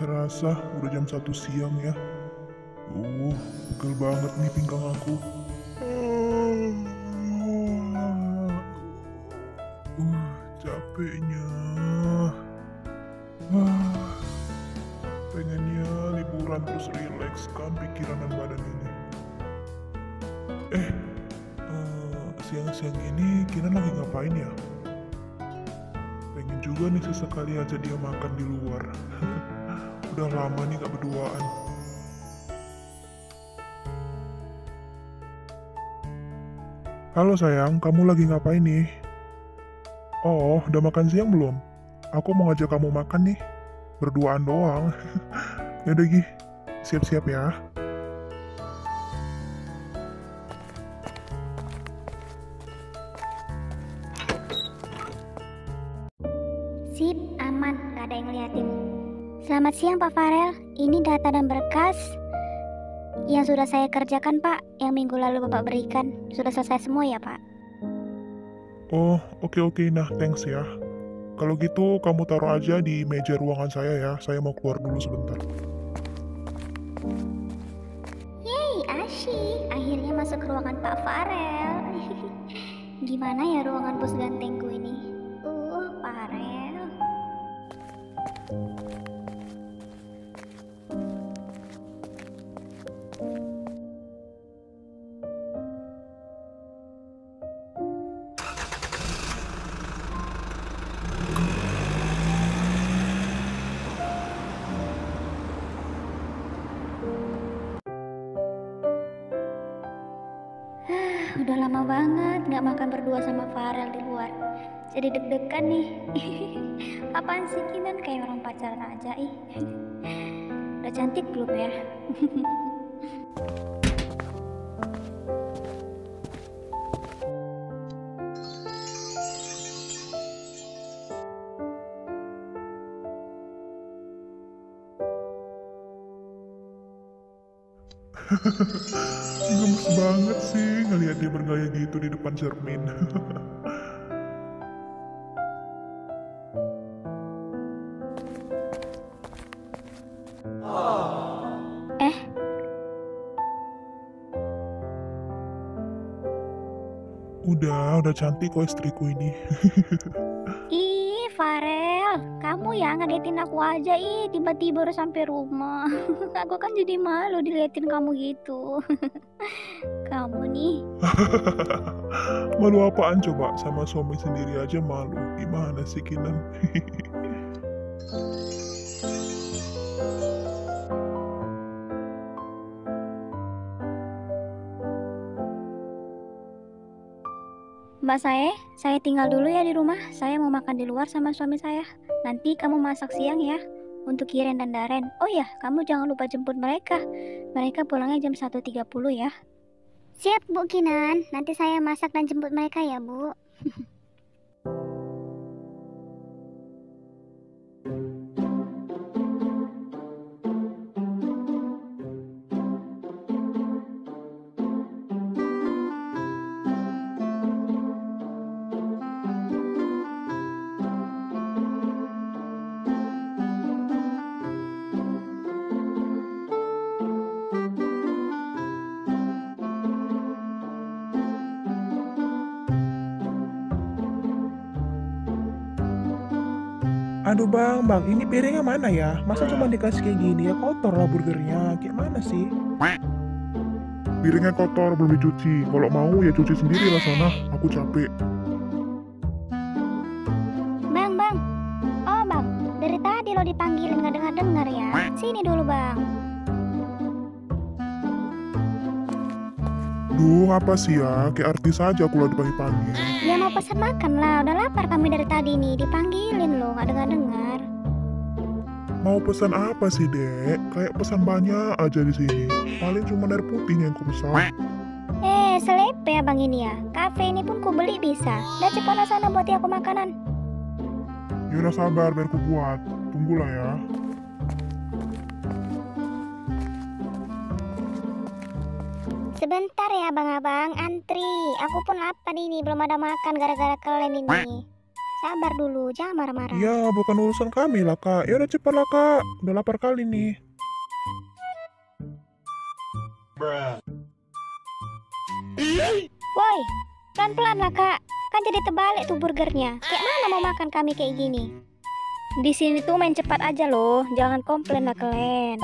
terasa udah jam 1 siang ya. Pegel banget nih pinggang aku. Capeknya. Pengennya liburan terus rileks kan pikiran dan badan ini. Siang-siang ini Kinan lagi ngapain ya? Pengen juga nih sesekali aja dia makan di luar. Udah lama nih gak berduaan. Halo sayang, kamu lagi ngapain nih? Oh, udah makan siang belum? Aku mau ngajak kamu makan nih. Berduaan doang. Yaudah Gi, siap-siap ya. Sip, aman, gak ada yang ngeliatin. Selamat siang Pak Farel, ini data dan berkas yang sudah saya kerjakan Pak, yang minggu lalu Bapak berikan. Sudah selesai semua ya Pak? Oh, oke, nah thanks ya. Kalau gitu kamu taruh aja di meja ruangan saya ya. Saya mau keluar dulu sebentar. Yeay, asyik, akhirnya masuk ke ruangan Pak Farel. Gimana ya ruangan bos gantengku ini? Farel. Udah lama banget gak makan berdua sama Farel di luar. Jadi deg-degan nih. Apaan sih Kinan, kayak orang pacaran aja ih. Udah cantik belum ya? Gemes banget sih ngeliat dia bergaya gitu di depan cermin. Udah cantik kok istriku ini. Ih Farel, kamu ya ngagetin aku aja ih, tiba-tiba udah sampai rumah. Aku kan jadi malu diliatin kamu gitu. Kamu nih. Malu apaan coba, sama suami sendiri aja malu. Gimana sih Kinan? Mbak saya tinggal dulu ya di rumah. Saya mau makan di luar sama suami saya. Nanti kamu masak siang ya untuk Kiren dan Daren. Oh ya, kamu jangan lupa jemput mereka. Mereka pulangnya jam 1.30 ya. Siap Bu Kinan, nanti saya masak dan jemput mereka ya Bu. Aduh bang, ini piringnya mana ya? Masa cuma dikasih kayak gini ya, kotor lah burgernya. Kayak mana sih? Piringnya kotor, belum dicuci. Kalau mau ya cuci sendiri lah sana. Aku capek. Bang. Oh bang, dari tadi lo dipanggilin gak dengar ya. Sini dulu bang. Duh, apa sih ya? Kayak artis aja aku lah dipanggil. Ya mau pesan makan lah, udah lapar kami dari tadi nih, dipanggilin lo gak dengar. Mau pesan apa sih, Dek? Kayak pesan banyak aja di sini. Paling cuma air putih yang ku pesan. Selepe ya bang ini ya. Kafe ini pun ku beli bisa. Udah cepat sana buat aku makanan. Yaudah sabar biar ku buat. Tunggulah ya. Sebentar ya abang-abang, antri. Aku pun lapar ini, belum ada makan gara-gara kalian ini. Sabar dulu, jangan marah-marah. Ya, bukan urusan kami lah, Kak. Ya udah cepatlah, Kak. Udah lapar kali nih. Woi, pelan-pelan lah kak. Kan jadi terbalik tuh burgernya. Kayak mana mau makan kami kayak gini? Di sini tuh main cepat aja loh. Jangan komplain lah kalian.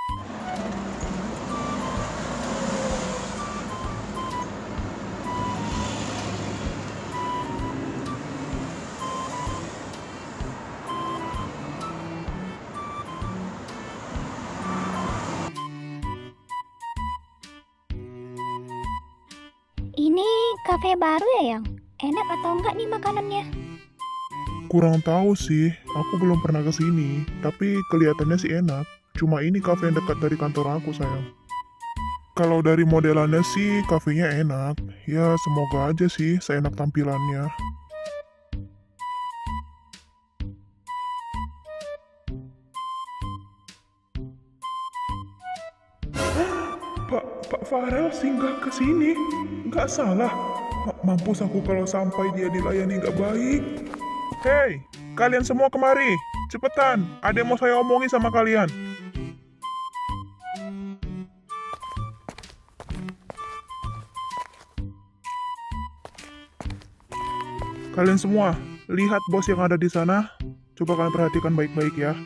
Ini kafe baru ya, Yang? Enak atau enggak nih makanannya? Kurang tahu sih, aku belum pernah ke sini. Tapi kelihatannya sih enak. Cuma ini kafe yang dekat dari kantor aku, sayang. Kalau dari modelannya sih, kafenya enak. Ya, semoga aja sih seenak tampilannya. Pak Farel singgah ke sini. Nggak salah. Mampus aku kalau sampai dia dilayani nggak baik. Hei, kalian semua kemari. Cepetan, ada yang mau saya omongin sama kalian. Kalian semua, lihat bos yang ada di sana. Coba kalian perhatikan baik-baik ya.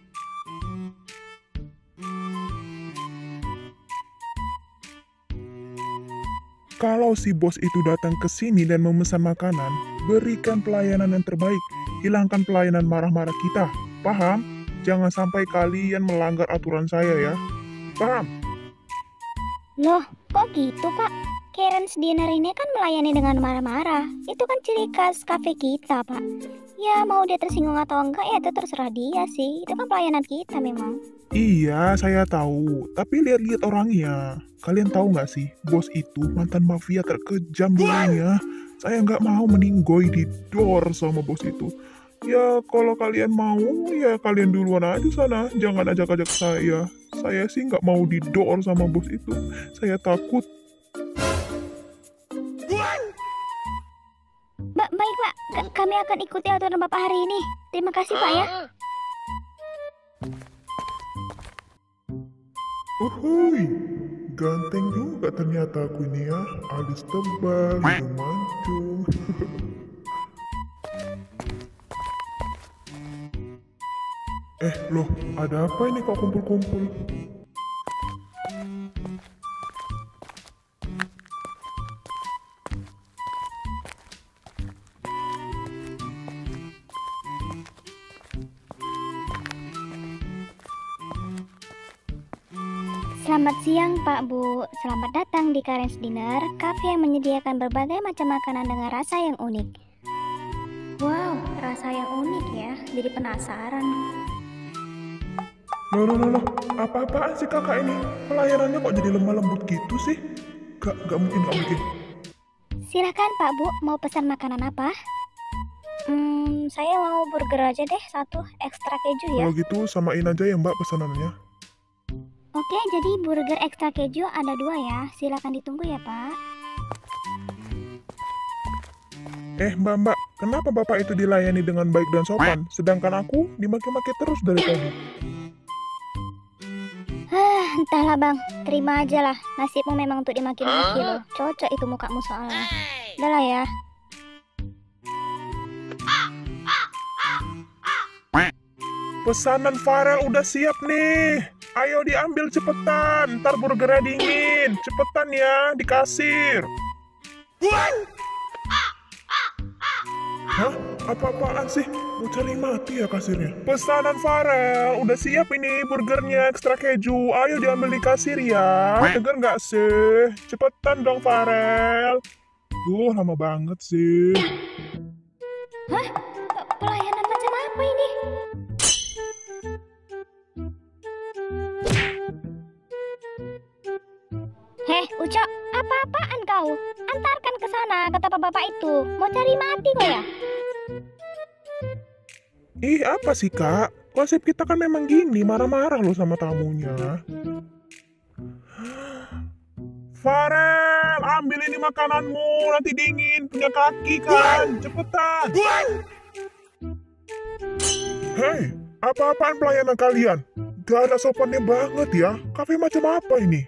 Kalau si bos itu datang ke sini dan memesan makanan, berikan pelayanan yang terbaik. Hilangkan pelayanan marah-marah kita. Paham? Jangan sampai kalian melanggar aturan saya ya. Paham? Loh, kok gitu pak? Karen's Dinner ini kan melayani dengan marah-marah. Itu kan ciri khas kafe kita pak. Ya mau dia tersinggung atau enggak ya itu terserah dia sih. Itu kan pelayanan kita memang. Iya, saya tahu. Tapi lihat-lihat orangnya. Kalian tahu nggak sih, bos itu mantan mafia terkejam dulunya. Saya nggak mau meninggoy di door sama bos itu. Ya, kalau kalian mau, ya kalian duluan aja sana. Jangan ajak-ajak saya. Saya sih nggak mau di door sama bos itu. Saya takut. Baik pak, kami akan ikuti aturan bapak hari ini. Terima kasih pak ya. Uhuy, ganteng juga ternyata aku ini ya. Alis tebal, hidung mancung. Loh, ada apa ini kok kumpul-kumpul? Selamat siang Pak Bu, selamat datang di Karen's Dinner, kafe yang menyediakan berbagai macam makanan dengan rasa yang unik. Wow, rasa yang unik ya, jadi penasaran. Loh, apa-apaan sih kakak ini? Pelayanannya kok jadi lemah lembut gitu sih? Gak mungkin. Silakan Pak Bu, mau pesan makanan apa? Saya mau burger aja deh, satu ekstra keju ya. Kalau gitu samain aja ya mbak pesanannya. Oke, jadi burger ekstra keju ada 2 ya. Silakan ditunggu ya, Pak. Mbak, kenapa bapak itu dilayani dengan baik dan sopan, sedangkan aku dimaki-maki terus dari tadi? Entahlah bang, terima aja lah. Nasibmu memang untuk dimaki-maki loh. Cocok itu mukamu soalnya. Udah lah ya. Pesanan Farel udah siap nih. Ayo diambil cepetan, ntar burgernya dingin. Cepetan ya, di kasir. Hah? Apa-apaan sih? Mau cari mati ya kasirnya? Pesanan Farel, udah siap ini burgernya ekstra keju. Ayo diambil di kasir ya. Dengar nggak sih? Cepetan dong Farel. Duh, lama banget sih. Hah? Pelayanan macam apa ini? Heh, Ucok, apa-apaan kau? Antarkan ke sana, kata bapak itu. Mau cari mati kau ya? Ih, apa sih kak? Konsep kita kan memang gini, marah-marah loh sama tamunya. Farel, ambil ini makananmu, nanti dingin, punya kaki kan, cepetan. Hei, apa-apaan pelayanan kalian? Gak ada sopannya banget ya. Kafe macam apa ini?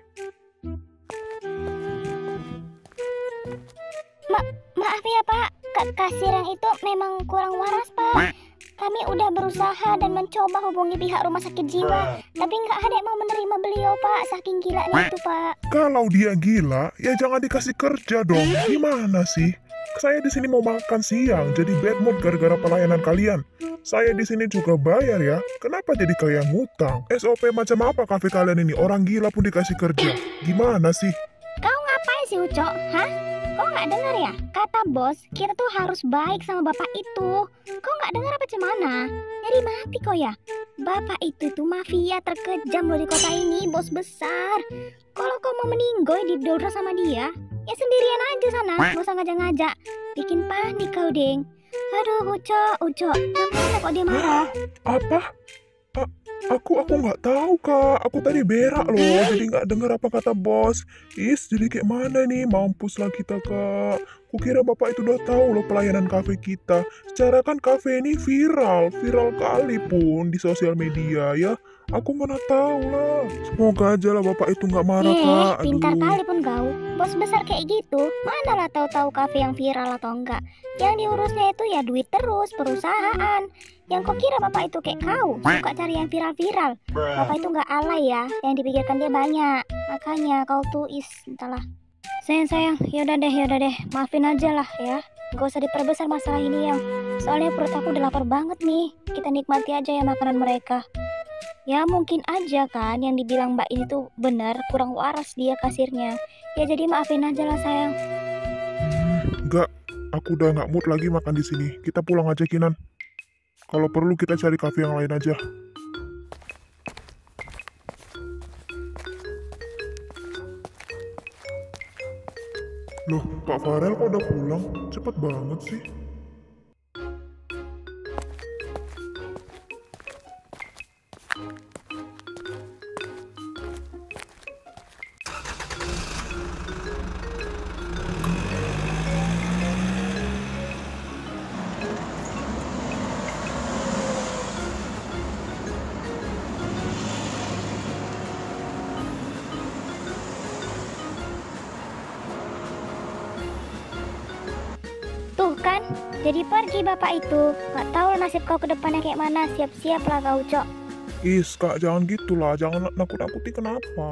Maaf ya Pak, kasir yang itu memang kurang waras Pak. Kami udah berusaha dan mencoba hubungi pihak rumah sakit jiwa, tapi nggak ada yang mau menerima beliau Pak, saking gilanya itu Pak. Kalau dia gila, ya jangan dikasih kerja dong. Gimana sih? Saya di sini mau makan siang, jadi bad mood gara-gara pelayanan kalian. Saya di sini juga bayar ya. Kenapa jadi kayak ngutang? SOP macam apa kafe kalian ini? Orang gila pun dikasih kerja. Gimana sih? Kau ngapain sih Ucok? Hah? Kau nggak dengar ya? Kata bos, kita tuh harus baik sama bapak itu. Kau nggak dengar apa cemana? Jadi mati kau ya? Bapak itu tuh mafia terkejam loh di kota ini, bos besar. Kalau kau mau meninggoy didorong sama dia, ya sendirian aja sana, gak usah ngajak-ngajak. Bikin panik kau, Deng. Aduh, Ucok, kenapa kok dia marah? Apa? Aku nggak tahu kak. Aku tadi berak loh, jadi nggak dengar apa kata bos. Jadi kayak mana nih? Mampus lah kita kak. Kukira bapak itu udah tahu loh pelayanan kafe kita. Secara kan kafe ini viral kali pun di sosial media ya. Aku mana tahu lah. Semoga aja lah bapak itu nggak marah kak. Pintar Aduh. kali pun kau. Bos besar kayak gitu, mana lah tahu-tahu kafe yang viral atau enggak. Yang diurusnya itu ya duit terus, perusahaan. Yang kau kira bapak itu kayak kau, suka cari yang viral-viral. Bapak itu nggak alay ya, yang dipikirkan dia banyak. Makanya kau tuh entahlah. Sayang, yaudah deh, maafin aja lah ya. Gak usah diperbesar masalah ini yang. Soalnya perut aku udah lapar banget nih. Kita nikmati aja ya makanan mereka. Ya mungkin aja kan yang dibilang mbak ini tuh benar, kurang waras dia kasirnya. Ya jadi maafin aja lah sayang. Enggak, aku udah nggak mood lagi makan di sini. Kita pulang aja Kinan. Kalau perlu kita cari kafe yang lain aja. Loh, Pak Farel kok udah pulang? Cepet banget sih. Tuh kan, jadi pergi bapak itu. Gak tahu nasib kau ke depannya kayak mana. Siap-siap lah kau, Cok. Kak, jangan gitulah. Jangan nakut-nakuti kenapa.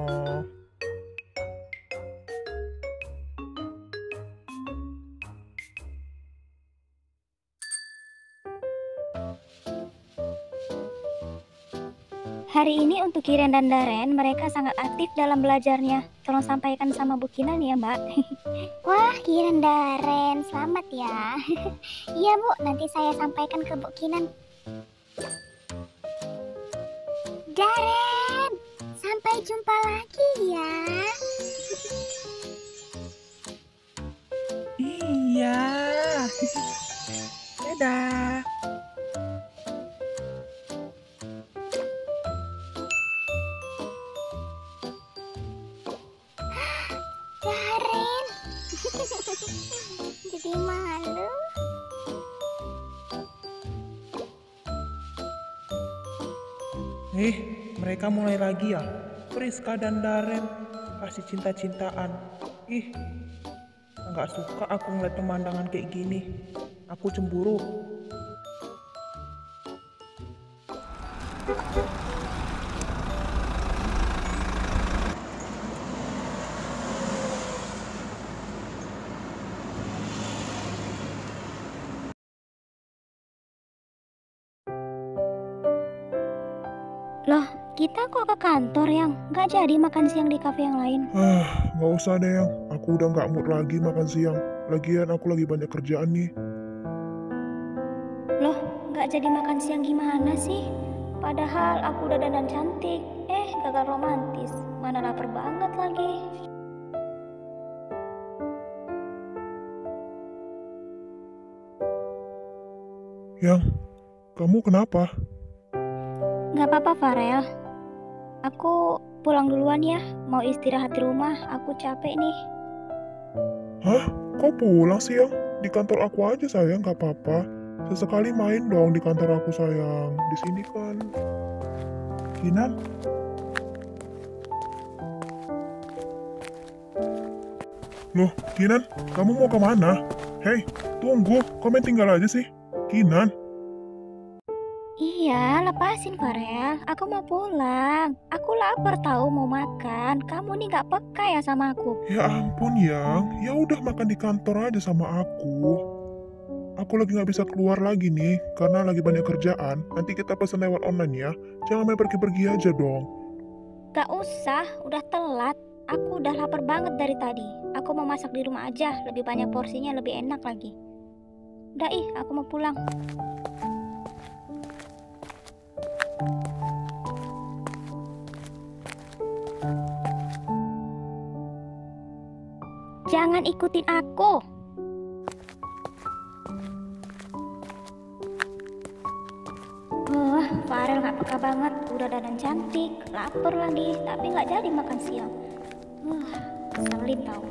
Hari ini untuk Kiren dan Daren, mereka sangat aktif dalam belajarnya. Tolong sampaikan sama Bu Kinan ya, Mbak. Wah, Kiren Daren, selamat ya. Iya, Bu, nanti saya sampaikan ke Bu Kinan. Daren, sampai jumpa lagi ya. Iya. Dadah. Daren. Jadi malu. Mereka mulai lagi ya. Priska dan Daren kasih cinta-cintaan. Nggak suka aku ngeliat pemandangan kayak gini. Aku cemburu. Loh, kita kok ke kantor yang nggak jadi makan siang di kafe yang lain? Nggak usah deh yang. Aku udah nggak mood lagi makan siang. Lagian aku lagi banyak kerjaan nih. Loh, nggak jadi makan siang gimana sih? Padahal aku udah dandan cantik. Gagal romantis. Mana lapar banget lagi. Yang, kamu kenapa? Nggak apa-apa, Farel. Aku pulang duluan ya. Mau istirahat di rumah. Aku capek nih. Hah? Kok pulang sih yang? Di kantor aku aja sayang, nggak apa-apa. Sesekali main dong di kantor aku sayang. Di sini kan. Kinan? Loh, Kinan, kamu mau kemana? Hei, tunggu, kok main tinggal aja sih? Kinan? Iya, lepasin Farel. Aku mau pulang. Aku lapar tahu mau makan. Kamu nih gak peka ya sama aku. Ya ampun, Yang. Ya udah makan di kantor aja sama aku. Aku lagi nggak bisa keluar lagi nih, karena lagi banyak kerjaan. Nanti kita pesen lewat online ya. Jangan main pergi-pergi aja dong. Gak usah, udah telat. Aku udah lapar banget dari tadi. Aku mau masak di rumah aja. Lebih banyak porsinya, lebih enak lagi. Udah aku mau pulang. Jangan ikutin aku. Farel gak peka banget. Udah dandan cantik, lapar lagi, tapi gak jadi makan siang. Keselin tau.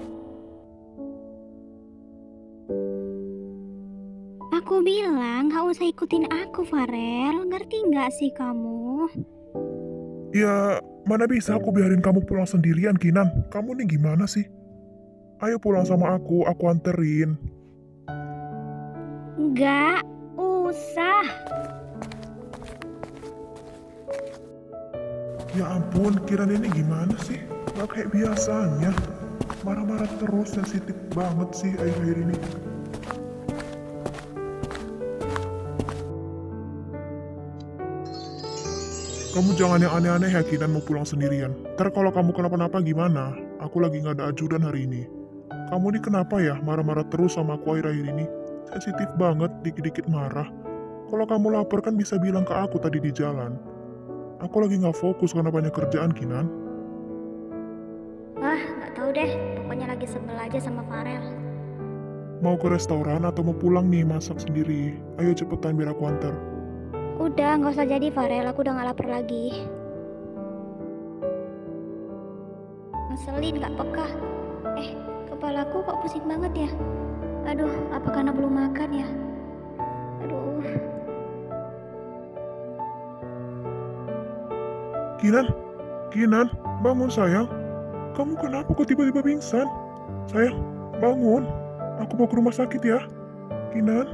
Aku bilang gak usah ikutin aku, Farel. Ngerti gak sih kamu? Ya, mana bisa aku biarin kamu pulang sendirian, Kinan. Kamu nih gimana sih? Ayo pulang sama aku anterin. Gak usah. Ya ampun, Kinan ini gimana sih? Gak kayak biasanya. Marah-marah terus, sensitif banget sih akhir-akhir ini. Kamu jangan yang aneh-aneh ya, Kinan mau pulang sendirian. Ntar kalau kamu kenapa-napa gimana? Aku lagi gak ada ajudan hari ini. Kamu nih kenapa ya marah-marah terus sama aku akhir-akhir ini? Sensitif banget, dikit-dikit marah. Kalau kamu lapar kan bisa bilang ke aku tadi di jalan. Aku lagi gak fokus karena banyak kerjaan, Kinan. Wah, gak tahu deh. Pokoknya lagi sebel aja sama Farel. Mau ke restoran atau mau pulang nih masak sendiri? Ayo cepetan biar aku antar. Udah, gak usah jadi Farel. Aku udah gak lapar lagi. Ngeselin, gak peka. Kepalaku kok pusing banget ya. Aduh, apa karena belum makan ya? Aduh. Kinan, bangun sayang. Kamu kenapa kok tiba-tiba pingsan? Sayang, bangun. Aku mau ke rumah sakit ya. Kinan.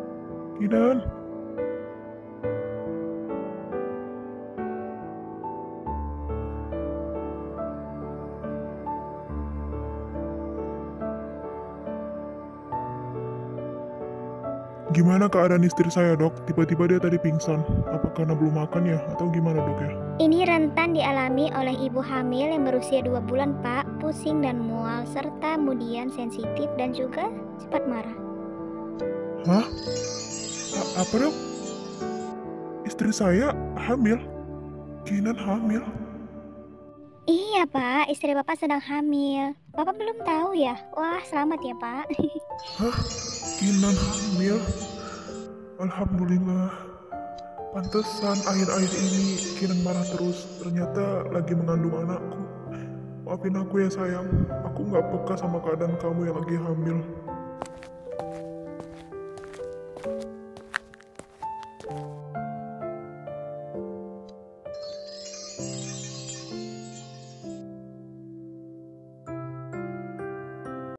Gimana keadaan istri saya, Dok? Tiba-tiba dia tadi pingsan. Apa karena belum makan ya? Atau gimana, Dok ya? Ini rentan dialami oleh ibu hamil yang berusia 2 bulan, Pak. Pusing dan mual, serta kemudian sensitif dan juga cepat marah. Hah? Apa, Dok? Istri saya hamil? Kinan hamil? Iya, Pak. Istri Bapak sedang hamil. Bapak belum tahu ya? Wah, selamat ya, Pak. Hah? Kinan hamil? Alhamdulillah. Pantesan akhir-akhir ini Kinan marah terus. Ternyata lagi mengandung anakku. Maafin aku ya sayang. Aku gak peka sama keadaan kamu yang lagi hamil.